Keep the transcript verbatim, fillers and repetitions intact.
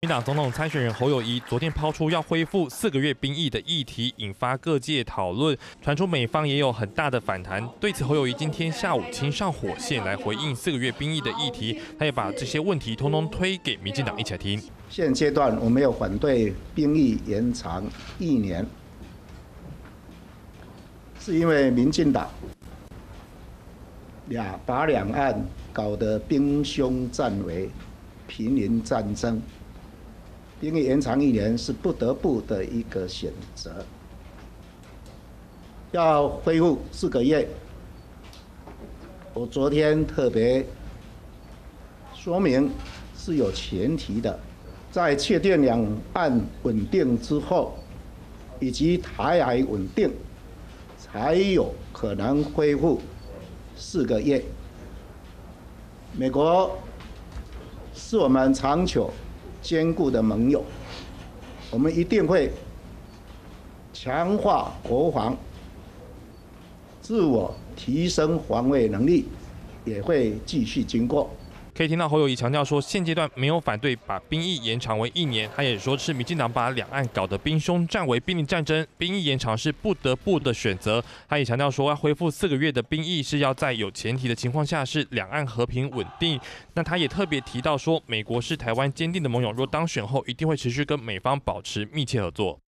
民党总统参选人侯友宜昨天抛出要恢复四个月兵役的议题，引发各界讨论，传出美方也有很大的反弹。对此，侯友宜今天下午亲上火线来回应四个月兵役的议题，他也把这些问题通通推给民进党一起来听。 现阶段我没有反对兵役延长一年，是因为民进党俩把两岸搞得兵凶战危、濒临战争。 兵役延长一年是不得不的一个选择，要恢复四个月。我昨天特别说明是有前提的，在确定两岸稳定之后，以及台海稳定，才有可能恢复四个月。美国是我们长久 坚固的盟友，我们一定会强化国防，自我提升防卫能力，也会继续经过。 可以听到侯友宜强调说，现阶段没有反对把兵役延长为一年。他也说是民进党把两岸搞得兵凶战危、濒临战争，兵役延长是不得不的选择。他也强调说，要恢复四个月的兵役是要在有前提的情况下，是两岸和平稳定。那他也特别提到说，美国是台湾坚定的盟友，若当选后一定会持续跟美方保持密切合作。